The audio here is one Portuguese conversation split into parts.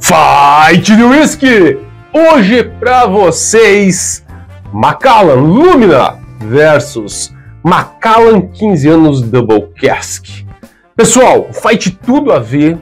Fight de Whisky! Hoje para vocês, Macallan Lumina versus Macallan 15 anos Double Cask. Pessoal, fight tudo a ver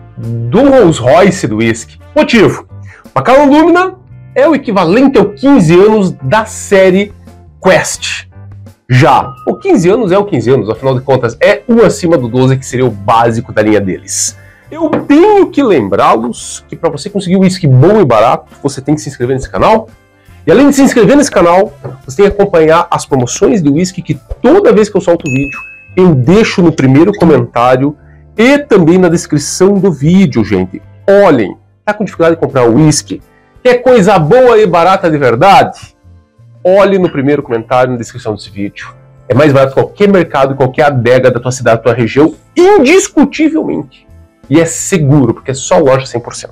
do Rolls Royce do Whisky. Motivo: Macallan Lumina é o equivalente ao 15 anos da série Quest. Já o 15 anos é o 15 anos, afinal de contas é um acima do 12 que seria o básico da linha deles. Eu tenho que lembrá-los que para você conseguir um whisky bom e barato, você tem que se inscrever nesse canal. E além de se inscrever nesse canal, você tem que acompanhar as promoções de whisky que toda vez que eu solto o vídeo, eu deixo no primeiro comentário e também na descrição do vídeo, gente. Olhem, tá com dificuldade de comprar um whisky? Quer coisa boa e barata de verdade? Olhe no primeiro comentário, na descrição desse vídeo. É mais barato que qualquer mercado, qualquer adega da tua cidade, da tua região, indiscutivelmente. E é seguro, porque é só loja 100%.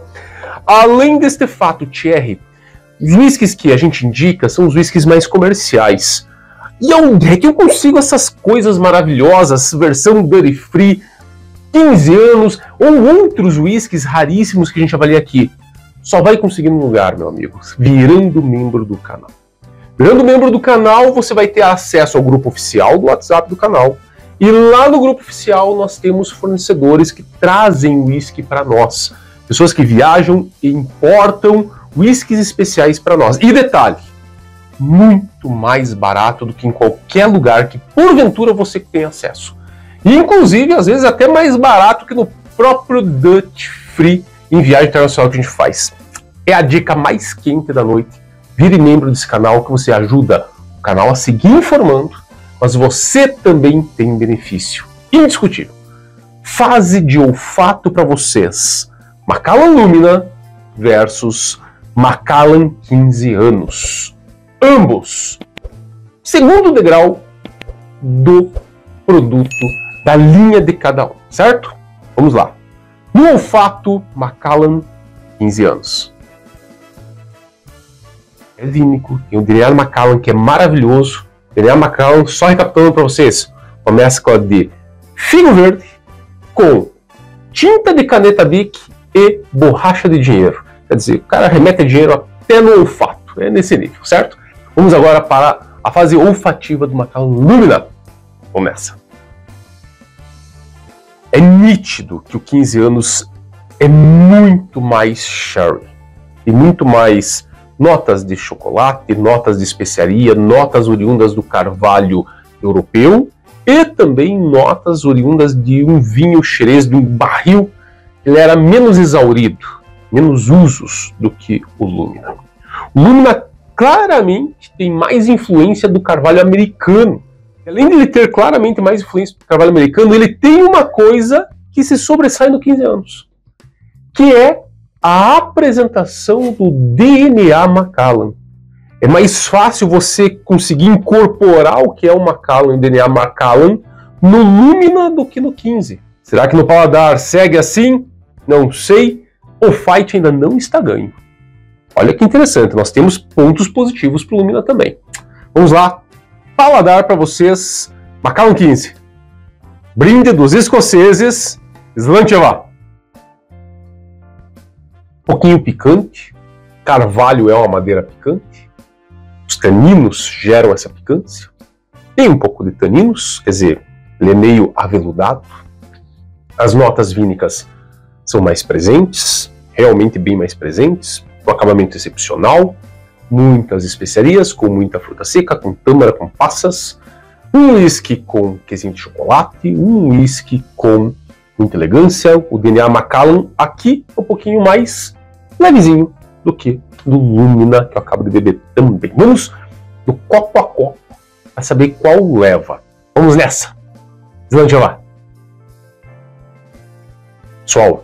Além deste fato, Thierry, os whiskies que a gente indica são os whiskies mais comerciais. E onde é que eu consigo essas coisas maravilhosas, versão Duty Free, 15 anos, ou outros whiskies raríssimos que a gente avalia aqui? Só vai conseguir num lugar, meu amigo, virando membro do canal. Virando membro do canal, você vai ter acesso ao grupo oficial do WhatsApp do canal. E lá no grupo oficial nós temos fornecedores que trazem whisky para nós. Pessoas que viajam e importam whiskies especiais para nós. E detalhe, muito mais barato do que em qualquer lugar que porventura você tem acesso. E inclusive, às vezes, até mais barato que no próprio Duty Free em viagem internacional que a gente faz. É a dica mais quente da noite. Vire membro desse canal que você ajuda o canal a seguir informando, mas você também tem benefício indiscutível. Fase de olfato para vocês: Macallan Lumina versus Macallan 15 anos. Ambos segundo degrau do produto, da linha de cada um, certo? Vamos lá. No olfato, Macallan 15 anos. É vínico, tem o DNA Macallan que é maravilhoso. DNA Macallan, só recapitulando para vocês, uma mescla de figo verde com tinta de caneta Bic e borracha de dinheiro. Quer dizer, o cara remete dinheiro até no olfato, é nesse nível, certo? Vamos agora para a fase olfativa do Macallan Lumina. Vamos nessa. É nítido que o 15 anos é muito mais sherry e muito mais notas de chocolate, notas de especiaria, notas oriundas do carvalho europeu e também notas oriundas de um vinho xerez, de um barril. Ele era menos exaurido, menos usos do que o Lumina. O Lumina claramente tem mais influência do carvalho americano. Além de ele ter claramente mais influência do carvalho americano, ele tem uma coisa que se sobressai no 15 anos, que é a apresentação do DNA Macallan. É mais fácil você conseguir incorporar o que é o Macallan, o DNA Macallan, no Lumina do que no 15. Será que no paladar segue assim? Não sei. O fight ainda não está ganho. Olha que interessante, nós temos pontos positivos para o Lumina também. Vamos lá. Paladar para vocês, Macallan 15. Brinde dos escoceses, Slanteva. Um pouquinho picante, carvalho é uma madeira picante, os taninos geram essa picância, tem um pouco de taninos, quer dizer, ele é meio aveludado, as notas vínicas são mais presentes, realmente bem mais presentes, um acabamento excepcional, muitas especiarias, com muita fruta seca, com tâmara, com passas, um whisky com quesinho de chocolate, um whisky com muita elegância. O DNA Macallan aqui é um pouquinho mais levezinho do que do Lumina, que eu acabo de beber também. Vamos do copo a copo para saber qual leva. Vamos nessa. Slanteva. Pessoal,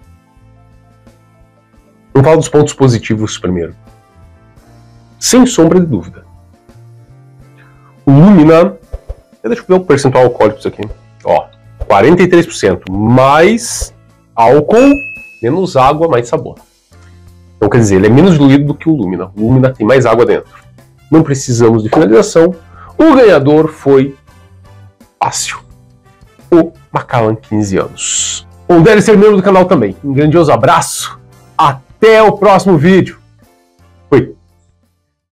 vamos falar dos pontos positivos primeiro. Sem sombra de dúvida, o Lumina, deixa eu ver o percentual alcoólico disso aqui, ó, 43%, mais álcool, menos água, mais sabor. Então quer dizer, ele é menos diluído do que o Lumina. O Lumina tem mais água dentro. Não precisamos de finalização. O ganhador foi fácil. O Macallan 15 anos. Ou deve ser membro do canal também. Um grandioso abraço Até o próximo vídeo!